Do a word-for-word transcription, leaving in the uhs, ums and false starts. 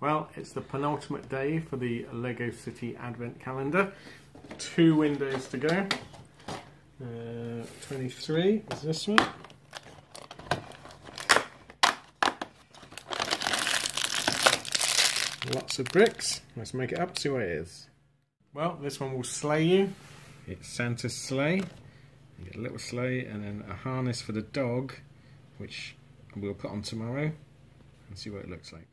Well, it's the penultimate day for the Lego City Advent Calendar. Two windows to go. Uh, twenty-three is this one. Lots of bricks. Let's make it up, see what it is. Well, this one will sleigh you. It's Santa's sleigh. You get a little sleigh and then a harness for the dog, which we'll put on tomorrow and see what it looks like.